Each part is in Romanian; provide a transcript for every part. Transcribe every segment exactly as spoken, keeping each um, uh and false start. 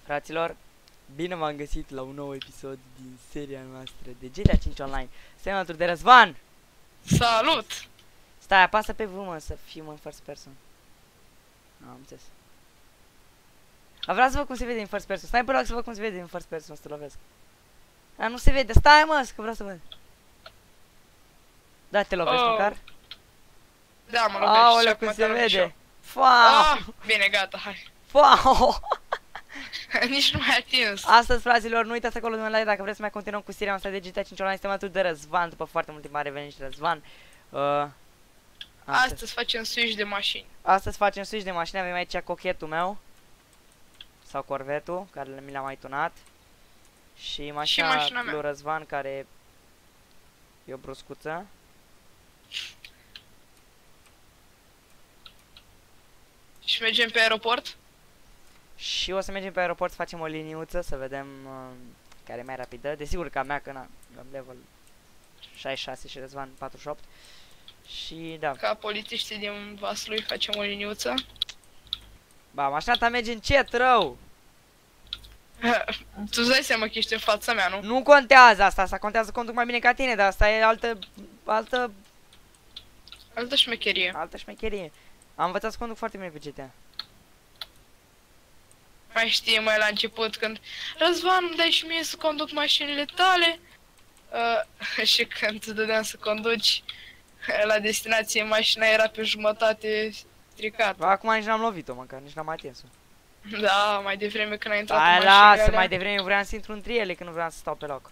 Fraților, bine v-am găsit la un nou episod din seria noastră de G T A cinci Online. Suntem alături de Răzvan. Salut! Stai, apasă pe V, mă, să fim în first person. Nu, am înțeles. A, vreau să văd cum se vede în first person. Stai, bă, să văd cum se vede în first person, să te lovesc. A, nu se vede. Stai, mă, că vreau să văd. Da, te lovești Oh. măcar? Da, mă lovești. Aoleu, cum se vede. Fau! Ah, bine, gata, hai. Fau! Nici nu mai atins. Astăzi, fraților, nu uitați acolo de un like dacă vreți să mai continuăm cu seria noastră de G T A cinci Online. Suntem alături de Răzvan, după foarte mult timp a revenit și Răzvan. Uh, astăzi. Astăzi facem switch de mașini. astăzi facem switch de mașini, avem aici cochetul meu. Sau corvetul, care mi l-am mai tunat. Și mașina, Și mașina mea. lui Răzvan, care e o bruscuță. Și mergem pe aeroport. Și o să mergem pe aeroport să facem o liniuță, să vedem uh, care e mai rapidă. Desigur că a mea, că na, am level șaizeci și șase și Răzvan patruzeci și opt. Și da, Ca polițiștii din Vaslui facem o liniuță. ba, mașina ta merge încet, rău. Tu îți dai seama că ești în fața mea, nu? Nu contează asta, asta contează conduc mai bine ca tine, dar asta e altă, altă, Altă șmecherie. altă șmecherie. Am învățat să conduc foarte bine pe G T A. Mai știi, mai la început, când Răzvan, îmi dai și mie să conduc mașinile tale. Uh, și când îți dădeam să conduci la destinație, mașina era pe jumătate stricată. Ba, acum nici n-am lovit-o măcar, nici n-am atins-o. Da, mai devreme când ai intrat în Hai, mașinile lasă, alea. mai devreme vreau să intru între ele, că nu vreau să stau pe loc.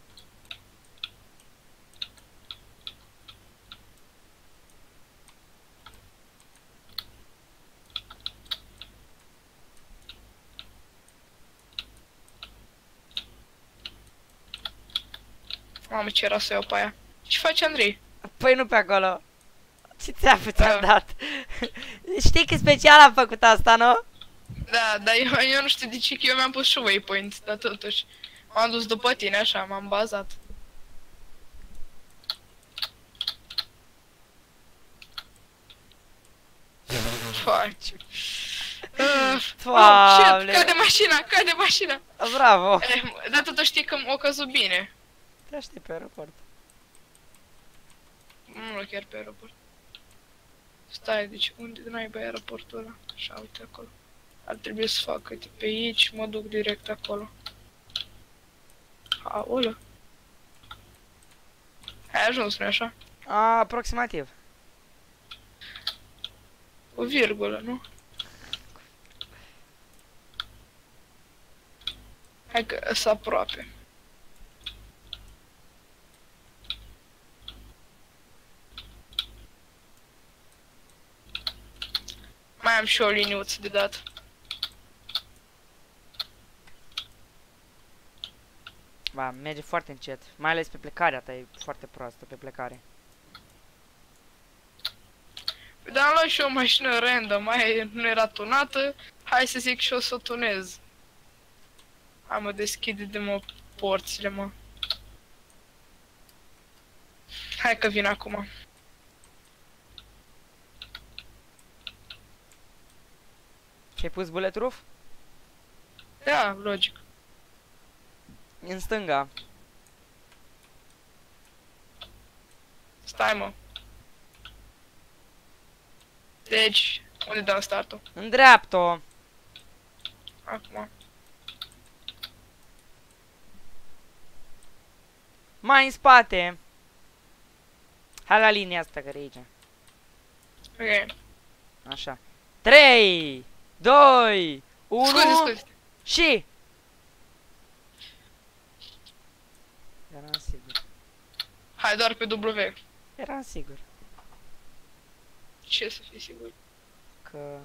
Mamă, ce era să iau pe aia. Ce faci, Andrei? Păi nu pe acolo. Ce ți-am ți-am Da. dat? Știi că special am făcut asta, nu? Da, dar eu, eu nu știu de ce, că eu mi-am pus și waypoint, dar totuși m-am dus după tine, așa, m-am bazat. Faci. Uh, oh, shit, Doamne. cade mașina, cade mașina. Bravo. Eh, dar totuși știi că o căzut bine. Te aștept pe aeroport. Nu chiar pe aeroport. Stai, deci unde naiba e aeroportul ăla? Așa, uite acolo. Ar trebui să fac, uite, pe aici, mă duc direct acolo. Aoleu. Ai ajuns, nu așa? A, aproximativ. O virgulă, nu? Hai că să aproape. Mai am și o liniuță de dat. Ba, merge foarte încet. Mai ales pe plecarea ta e foarte proastă pe plecare. Dar am luat și o mașină random, mai nu era tunată. Hai să zic și o să o tunez. Hai mă, deschide de mă porțile, mă. Hai că vin acum. Și-ai pus bulletproof? Da, logic. În stânga. Stai, mă. Deci, unde dau startul? În dreapta. Acum. Mai în spate. Hai la linia asta care e aici. Ok. Așa. trei, doi, unu Scuze, scuze. și... Eram sigur. Hai doar pe W. Eram sigur Ce să fii sigur? că...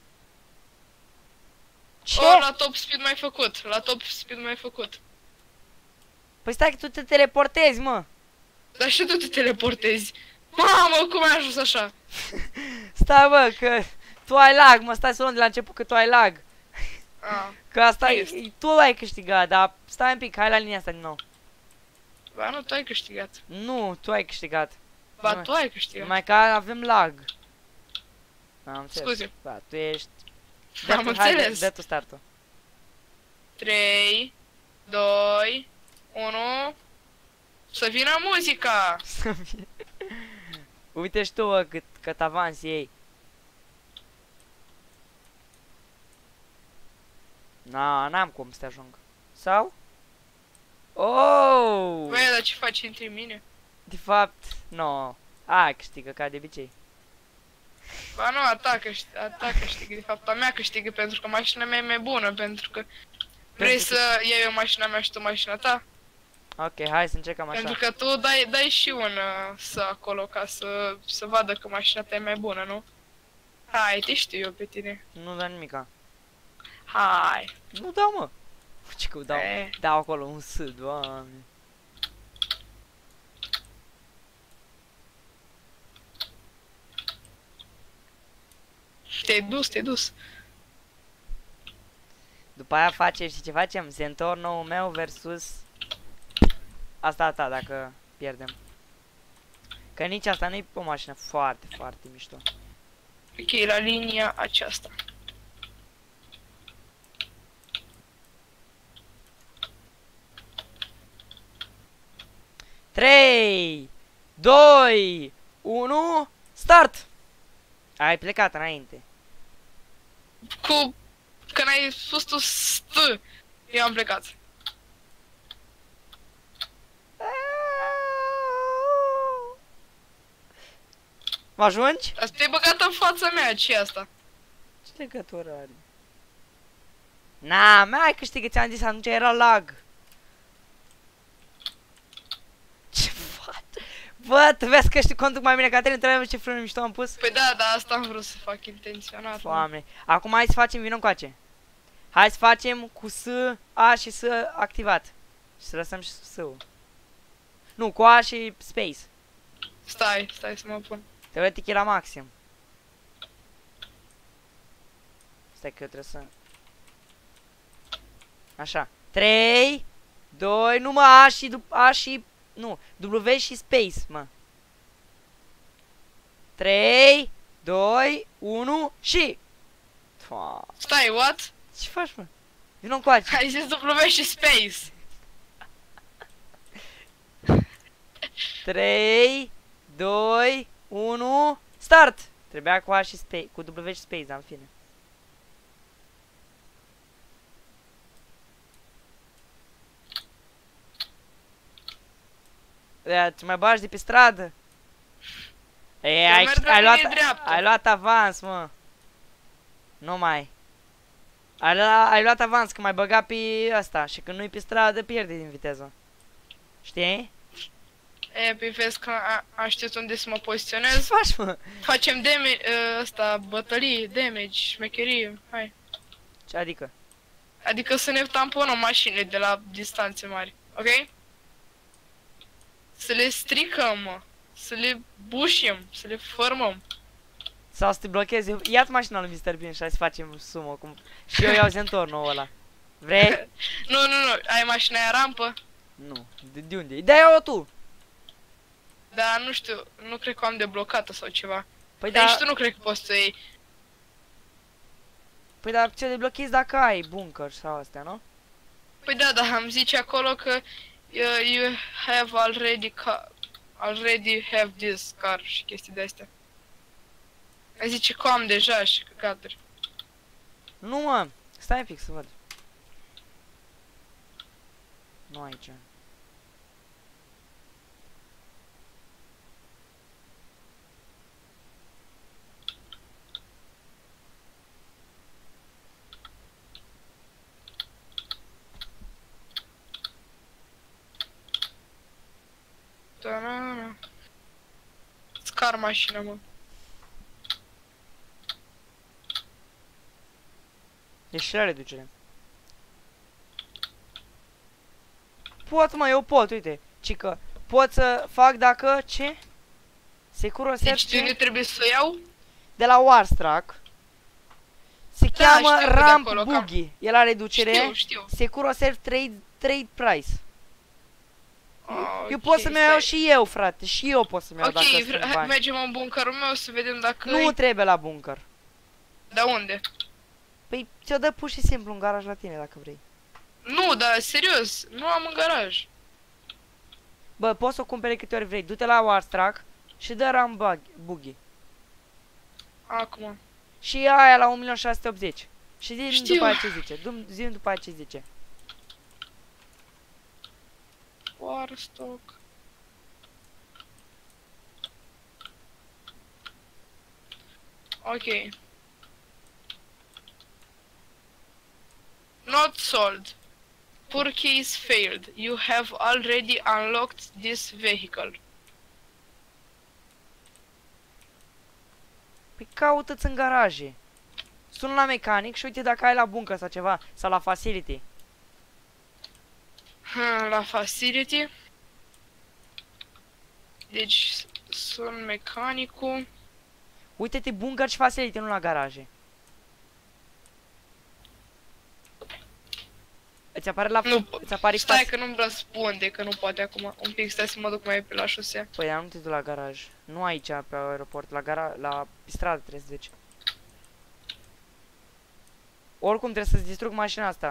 Ce? Oh, la top speed mai făcut. La top speed mai făcut. Păi stai că tu te teleportezi, mă. Dar și tu te teleportezi. Mamă, cum ai ajuns așa? Stai, bă, că tu ai lag, mă, stai să luăm de la început că tu ai lag. Ah, Că asta e, Este. tu ai câștigat, dar stai un pic, hai la linia asta din nou. ba nu, tu ai câștigat. Nu, tu ai câștigat. Ba Nu. tu ai câștigat. Numai că avem lag. Am înțeles. Scuze. Ba, tu ești... Am tu, hai, înțeles. dă tu startul. trei, doi, unu. Să vină muzica! Să fie. Uite și tu, bă, cât, cât avansi ei. Na, n-am cum să te ajung. Sau? Oh! Băi, dar ce faci între mine? De fapt, nu. A, câștigă ca de obicei. Ba nu, a ta, câștigă, a ta câștigă, de fapt a mea câștigă pentru că mașina mea e mai bună, pentru că vrei Pentru că- să iei eu mașina mea și tu mașina ta? Ok, hai să încercăm așa. Pentru că tu dai, dai și un uh, să acolo ca să, să vadă că mașina ta e mai bună, nu? Hai, te știu eu pe tine. Nu dau nimica. Hai. Nu dau, mă. Ce că dau? E. Dau acolo un S, doamne. Te-ai dus, te-ai dus. După aia face, știi ce facem? Zentorno-ul meu versus asta a ta, dacă pierdem. Că nici asta nu-i o mașină foarte, foarte mișto. Ok, la linia aceasta. trei, doi, unu, start! Ai plecat înainte. Cu... Când ai spus tu st, eu am plecat. Mă ajungi? Dar te-ai băgat în fața mea, ce asta? Ce legătură are? Na, mai câștigă, ți-am zis, atunci era lag. Ce faci? Bă, tu vezi că știi conduc mai bine ca tine, trebuie ce frână mișto am pus? Păi da, dar asta am vrut să fac intenționat. Doamne. Acum hai să facem, vină încoace. Hai să facem cu S, A și S activat. Și să lăsăm și S-ul. Nu, cu A și space. Stai, stai să mă pun. Teoretic e la maxim. Stai că eu trebuie să... Așa. trei, doi, nu mă, A și, dup- A și, nu, W și space, mă. trei, doi, unu și... Fa, Stai, what? ce faci, mă? Vino încoace. Ai zis W și space. trei, doi, unu, start! Trebuia cu A și space, cu W și space, dar în fine. Ea, te mai bagi de pe stradă? E, Eu ai, merg pe ai, luat, linie dreaptă. ai luat avans, mă. Nu mai. Ai, lua- ai luat avans, că mai băga pe asta și când nu-i pe stradă, pierde din viteză. Știi? E, pe vezi că a, a știut unde să mă Ce poziționez. faci, mă? Facem damage, uh, ăsta, bătălie, damage, șmecherie, hai. Ce adică? Adică să ne tamponăm mașinile de la distanțe mari, ok? Să le stricăm, mă. Să le bușim, să le formăm. Sau să te blochezi. Ia-ți mașina lui mister Bean și hai să facem sumo. Cum... Și eu iau zentornul ăla. Vrei? Nu, nu, nu, ai mașina aia rampă? Nu. De, de unde? Da, ia-o tu. Dar nu știu, nu cred că am deblocată sau ceva. Păi Dar da, nici tu nu cred că poți să iei. păi da, ce deblochezi dacă ai bunker sau astea, nu? Păi da, dar am zice acolo că uh, you have already ca already have this car și chestii de astea. Ai zice că am deja și căcaturi. Nu, mă. Stai un pic să văd. Nu aici. Ta-na-na. Scar mașina, mă. E și la reducere. Pot, mă, eu pot, uite. Cică, pot să fac dacă, ce? Securo Deci search de trebuie să o iau? de la Warstruck. Se Da, cheamă știu de Ramp acolo, că- Buggy. E la reducere. Știu, știu. Securo Self Trade, trade Price. Ah, Eu ok, pot să-mi iau stai. și eu, frate. Și eu pot să-mi iau Ok, dacă vre- sunt hai, bani. mergem în bunkerul meu să vedem dacă Nu îi- trebuie la bunker. Da unde? Păi ți-o dă pur și simplu în garaj la tine dacă vrei. Nu, dar serios, nu am în garaj. Bă, poți să o cumpere câte ori vrei. Du-te la Warstrack și dă ram bug- buggy. Acum. Și ia aia la un milion șase sute optzeci. Și zi Știu. după aia ce zice. Zi după aia ce zice. Warstock. Ok. Not sold. Purchase failed. You have already unlocked this vehicle. Păi caută-ți în garaje. Sună la mecanic și uite dacă ai la bunker sau ceva. Sau la facility. Hmm, la facility. Deci sunt mecanicul. Uite-te bunker și facility, nu la garaje. Îți apare la... Nu, Îți apare stai faci- că nu-mi răspunde, că nu poate acum. Un pic, stai să mă duc mai pe la șosea. Păi dar nu te duci la garaj. Nu aici pe aeroport, la gara... la stradă trebuie să duci. Oricum trebuie să-ți distrug mașina asta.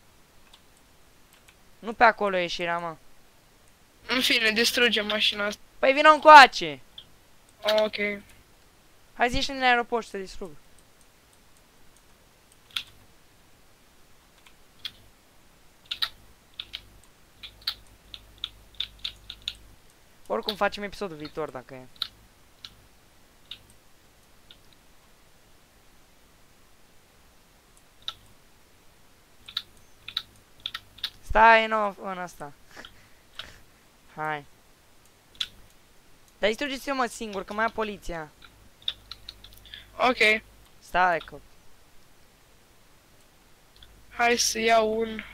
Nu pe acolo e ieșirea, mă. În fine, distrugem mașina asta. Păi vină încoace! Ok. Hai zi ieși în aeroport și să distrug. Oricum facem episodul viitor dacă e. Stai în, în asta. Hai. Dar distrugeți-o mă singur, că mai ia poliția. Ok. Stai că... Hai să iau un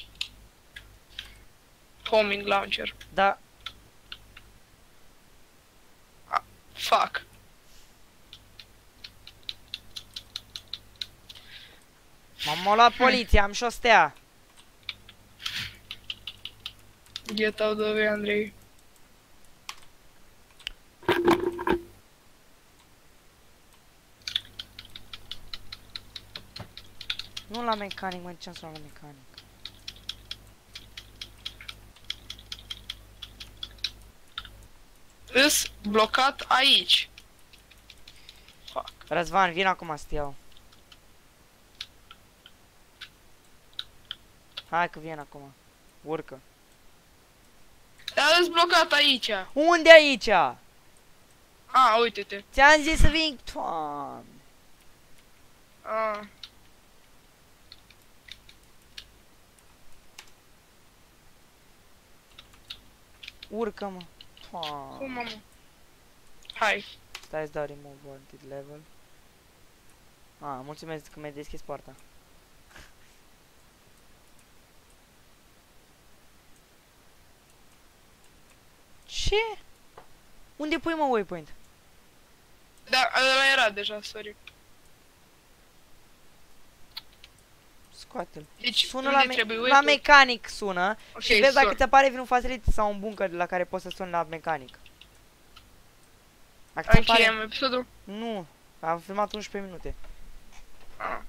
homing launcher. Da, Fuck. m-am luat poliția, am și o stea. Get out of here, Andrei. Nu la mecanic, mă, ce-am sunat la mecanic? Îs blocat aici. Fuck. Răzvan, vin acum să te iau. Hai că vin acum. Urcă. Dar îs blocat aici. Unde aici? A, uite-te. Ți-am zis să vin. Doamne. A. Urcă-mă. Doamne. Cum, mamă? Hai. Stai să dau remove wanted level. Ah, mulțumesc că mi-ai deschis poarta. Ce? Unde pui mă waypoint? Da, ăla era deja, sorry. Scoate-l. Deci, Sună unde la, me trebuie la waypoint? mecanic sună. Ok, Și vezi dacă sun. ți apare vreun facility sau un bunker la care poți să suni la mecanic. Dacă ți apare... Încheiem episodul? Nu, am filmat unsprezece minute. Ah.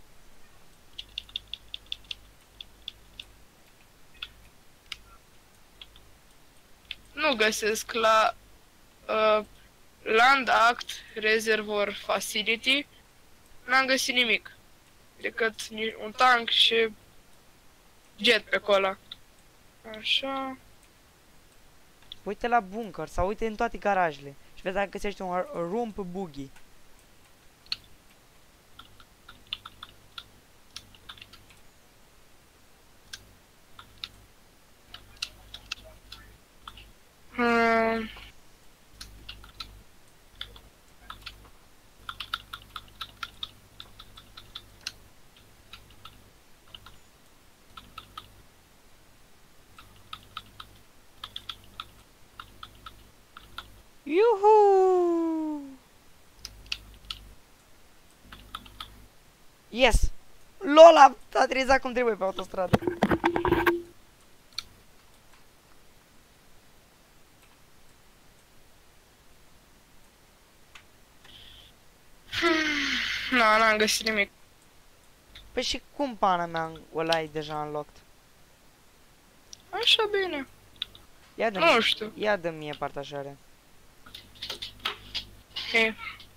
Nu găsesc la uh, Land Act Reservoir Facility. N-am găsit nimic. Decât ni- un tank și jet pe acolo. Așa. Uite la bunker sau uite în toate garajele. Și vezi dacă găsești un rump buggy. Hmm. Yuhu! Yes! LOL, a aterizat cum trebuie pe autostradă. Nu, n-am găsit nimic. Păi și cum pana mea ăla e deja unlocked? Așa bine. Ia dă Nu știu. Ia dă mie partajare. E.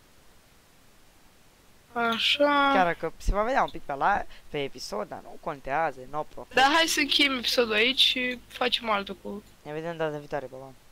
Așa. Chiar că se va vedea un pic pe la pe episod, dar nu contează, no profit. Dar hai să încheiem episodul aici și facem altul cu... Ne vedem data viitoare, pa, pa.